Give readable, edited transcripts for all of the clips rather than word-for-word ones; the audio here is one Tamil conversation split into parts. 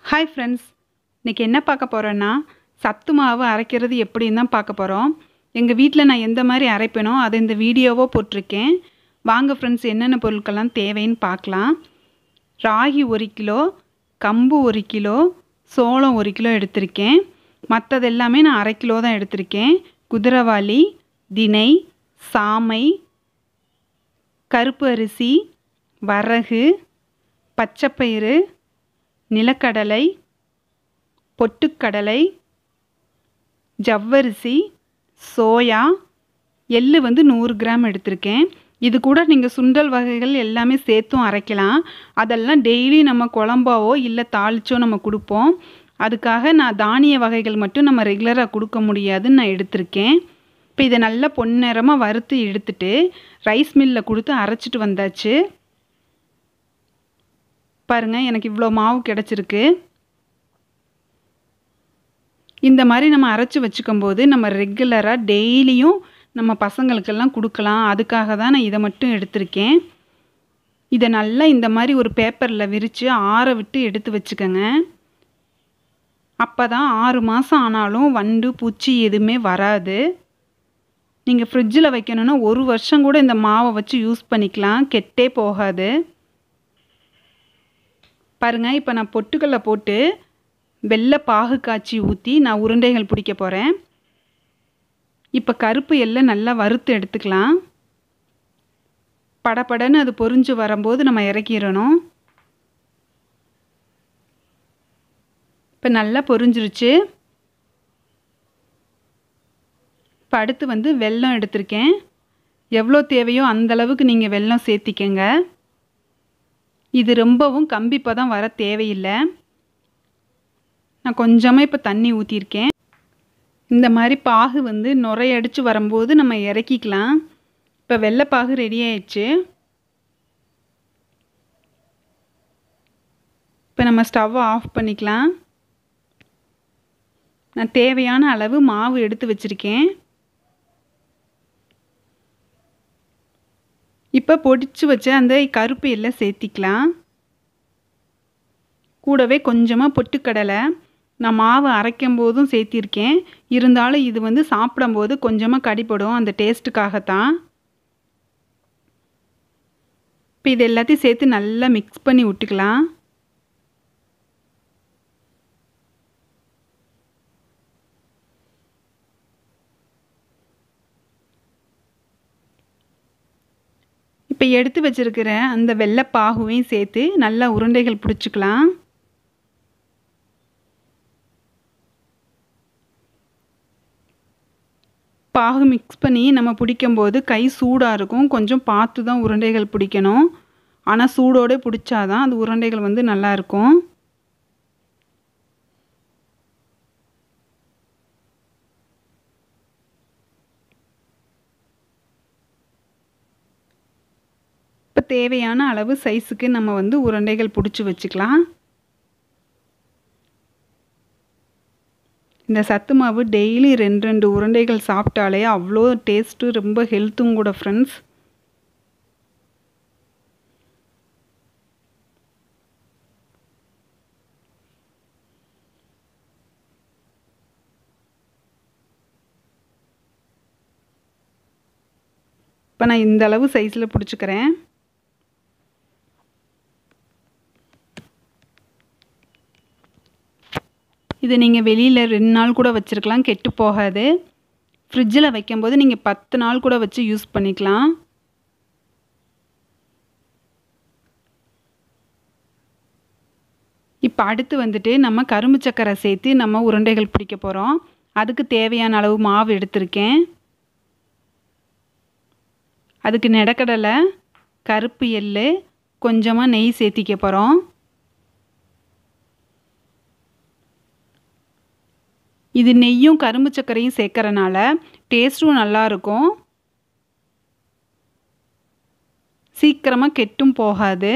ஹாய் ஃப்ரெண்ட்ஸ், இன்றைக்கி என்ன பார்க்க போகிறோன்னா சத்து மாவு அரைக்கிறது எப்படின்னு தான் பார்க்க போகிறோம். எங்கள் வீட்டில் நான் எந்த மாதிரி அரைப்பேனோ அதை இந்த வீடியோவோ போட்டிருக்கேன். வாங்க ஃப்ரெண்ட்ஸ், என்னென்ன பொருட்கள்லாம் தேவைன்னு பார்க்கலாம். ராகி 1 கிலோ, கம்பு 1 கிலோ, சோளம் 1 கிலோ எடுத்திருக்கேன். மற்றது எல்லாமே நான் 1/2 கிலோ தான் எடுத்திருக்கேன். குதிரைவாளி, தினை, சாமை, கருப்பு அரிசி, வரகு, பச்சைப்பயிறு, நிலக்கடலை, பொட்டுக்கடலை, ஜவ்வரிசி, சோயா, எள்ளு 100 கிராம் எடுத்திருக்கேன். இது கூட நீங்கள் சுண்டல் வகைகள் எல்லாமே சேர்த்தும் அரைக்கலாம். அதெல்லாம் டெய்லி நம்ம குழம்பாவோ இல்லை தாளிச்சோ நம்ம கொடுப்போம். அதுக்காக நான் தானிய வகைகள் மட்டும் நம்ம ரெகுலராக கொடுக்க முடியாதுன்னு நான் எடுத்திருக்கேன். இப்போ இதை நல்லா பொன்னிறமாக வறுத்து எடுத்துட்டு ரைஸ் மில்லில் கொடுத்து அரைச்சிட்டு வந்தாச்சு. பாருங்கள், எனக்கு இவ்வளோ மாவு கிடச்சிருக்கு. இந்த மாதிரி நம்ம அரைச்சி வச்சுக்கும்போது நம்ம ரெகுலராக டெய்லியும் நம்ம பசங்களுக்கெல்லாம் கொடுக்கலாம். அதுக்காக தான் நான் இதை மட்டும் எடுத்திருக்கேன். இதை நல்லா இந்த மாதிரி ஒரு பேப்பரில் விரித்து ஆற விட்டு எடுத்து வச்சுக்கோங்க. அப்போ தான் 6 மாதம் ஆனாலும் வண்டு பூச்சி எதுவுமே வராது. நீங்கள் ஃப்ரிட்ஜில் வைக்கணுன்னா 1 வருஷம் கூட இந்த மாவை வச்சு யூஸ் பண்ணிக்கலாம், கெட்டே போகாது. பாருங்கள், இப்போ நான் பொட்டுக்கல்ல போட்டு வெள்ளை பாகு காய்ச்சி ஊற்றி நான் உருண்டைகள் பிடிக்க போகிறேன். இப்போ கருப்பு எள்ளை நல்லா வறுத்து எடுத்துக்கலாம். படபடன்னு அது பொரிஞ்சு வரும்போது நம்ம இறக்கிடணும். இப்போ நல்லா பொரிஞ்சிருச்சு. இப்போ அடுத்து வெல்லம் எடுத்திருக்கேன். எவ்வளோ தேவையோ அந்தளவுக்கு நீங்கள் வெல்லம் சேர்த்திக்கங்க. இது ரொம்பவும் கம்பி பதம் வர தேவையில்லை. நான் கொஞ்சமாக இப்போ தண்ணி ஊற்றிருக்கேன். இந்த மாதிரி பாகு நுரையடிச்சு வரும்போது நம்ம இறக்கிக்கலாம். இப்போ வெள்ளைப்பாகு ரெடி ஆயிடுச்சு. இப்போ நம்ம ஸ்டவ்வை ஆஃப் பண்ணிக்கலாம். நான் தேவையான அளவு மாவு எடுத்து வச்சுருக்கேன். இப்போ பொடிச்சு வச்ச அந்த கருப்பு எள்ளை சேர்த்திக்கலாம். கூடவே கொஞ்சமாக பொட்டுக்கடலை நான் மாவு அரைக்கும் போதும் சேர்த்திருக்கேன். இருந்தாலும் இது சாப்பிடும்போது கொஞ்சமாக கடிப்படும், அந்த டேஸ்ட்டுக்காகத்தான். இப்போ இது எல்லாத்தையும் சேர்த்து நல்லா மிக்ஸ் பண்ணி விட்டுக்கலாம். இப்போ எடுத்து வச்சிருக்கிற அந்த வெள்ளைப்பாகுவையும் சேர்த்து நல்லா உருண்டைகள் பிடிச்சிக்கலாம். பாகு மிக்ஸ் பண்ணி நம்ம பிடிக்கும்போது கை சூடாக இருக்கும். கொஞ்சம் பார்த்து தான் உருண்டைகள் பிடிக்கணும். ஆனால் சூடோடு பிடிச்சாதான் அது உருண்டைகள் நல்லா இருக்கும். இப்போ தேவையான அளவு சைஸுக்கு நம்ம உருண்டைகள் பிடிச்சி வச்சுக்கலாம். இந்த சத்து மாவு டெய்லி 2 உருண்டைகள் சாப்பிட்டாலே அவ்வளோ டேஸ்ட்டு, ரொம்ப ஹெல்த்தும் கூட ஃப்ரெண்ட்ஸ். இப்போ நான் இந்த அளவு சைஸில் பிடிச்சிக்கிறேன். இது நீங்கள் வெளியில் 2 நாள் கூட வச்சுருக்கலாம், கெட்டு போகாது. ஃப்ரிட்ஜில் வைக்கும்போது நீங்கள் 10 நாள் கூட வச்சு யூஸ் பண்ணிக்கலாம். இப்போ அடுத்து நம்ம கரும்பு சக்கரை சேர்த்து நம்ம உருண்டைகள் பிடிக்க போகிறோம். அதுக்கு தேவையான அளவு மாவு எடுத்திருக்கேன். அதுக்கு நிலக்கடலை, கருப்பு எள்ளு, கொஞ்சமாக நெய் சேர்த்திக்க போகிறோம். இது நெய்யும் கரும்பு சர்க்கரையும் சேர்க்கறனால டேஸ்ட்டும் நல்லாயிருக்கும், சீக்கிரமாக கெட்டும் போகாது.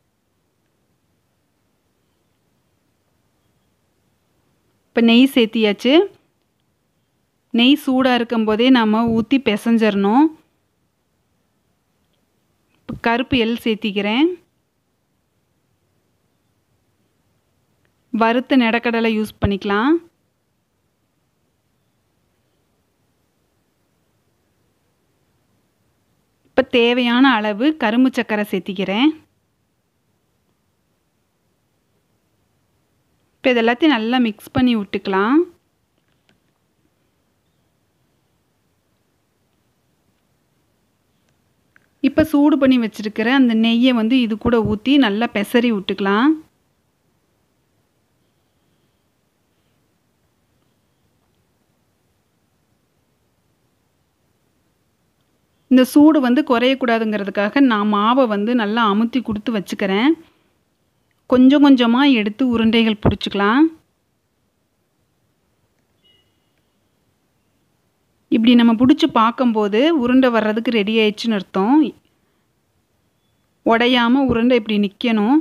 இப்போ நெய் சேர்த்தியாச்சு. நெய் சூடாக இருக்கும்போதே நம்ம ஊற்றி பிசைஞ்சிடணும். இப்போ கருப்பு எள் சேர்த்திக்கிறேன். வறுத்த நிலக்கடலை யூஸ் பண்ணிக்கலாம். இப்போ தேவையான அளவு கரும்பு சர்க்கரை சேர்த்திக்கிறேன். இப்போ இது எல்லாத்தையும் நல்லா மிக்ஸ் பண்ணி விட்டுக்கலாம். இப்போ சூடு பண்ணி வச்சுருக்கிற அந்த நெய்யை வந்து இது கூட ஊற்றி நல்லா பெசரி விட்டுக்கலாம். இந்த சூடு வந்து குறையக்கூடாதுங்கிறதுக்காக நான் மாவை வந்து நல்லா அமுத்தி கொடுத்து வச்சுக்கிறேன். கொஞ்சம் கொஞ்சமாக எடுத்து உருண்டைகள் பிடிச்சிக்கலாம். இப்படி நம்ம பிடிச்சி பார்க்கும்போது உருண்டை வர்றதுக்கு ரெடி ஆயிடுச்சுன்னு அர்த்தம். உடையாமல் உருண்டை இப்படி நிற்கணும்.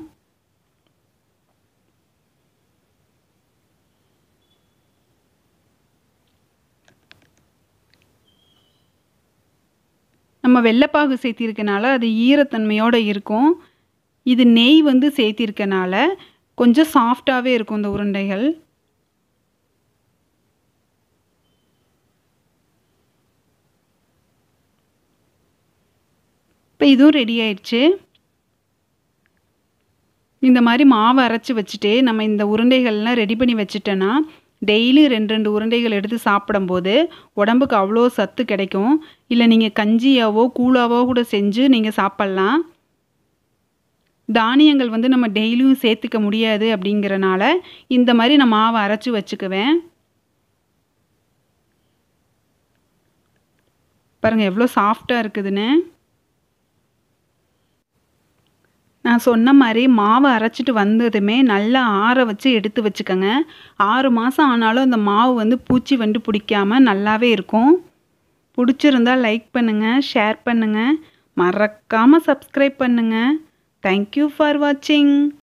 நம்ம வெள்ளைப்பாகு சேர்த்திருக்கனால அது ஈரத்தன்மையோடு இருக்கும். இது நெய் வந்து சேர்த்திருக்கனால கொஞ்சம் சாஃப்டாகவே இருக்கும் இந்த உருண்டைகள். இப்போ இதுவும் ரெடி ஆயிடுச்சு. இந்த மாதிரி மாவு அரைச்சி வச்சுட்டு நம்ம இந்த உருண்டைகள்லாம் ரெடி பண்ணி வச்சுட்டோன்னா டெய்லி 2 உருண்டைகள் எடுத்து சாப்பிடும்போது உடம்புக்கு அவ்வளோ சத்து கிடைக்கும். இல்லை நீங்கள் கஞ்சியாவோ கூழாவோ கூட செஞ்சு நீங்கள் சாப்பிட்லாம். தானியங்கள் வந்து நம்ம டெய்லியும் சேர்த்துக்க முடியாது அப்படிங்கிறனால இந்த மாதிரி நான் மாவை அரைச்சி வச்சுக்குவேன். பாருங்கள் எவ்வளோ சாஃப்டாக இருக்குதுன்னு. நான் சொன்ன மாதிரி மாவை அரைச்சிட்டு வந்ததுமே நல்லா ஆற வச்சு எடுத்து வச்சுக்கோங்க. 6 மாதம் ஆனாலும் அந்த மாவு வந்து பூச்சி வண்டு பிடிக்காமல் நல்லாவே இருக்கும். பிடிச்சிருந்தால் லைக் பண்ணுங்கள், ஷேர் பண்ணுங்கள், மறக்காமல் சப்ஸ்கிரைப் பண்ணுங்கள். தேங்க்யூ ஃபார் வாட்சிங்.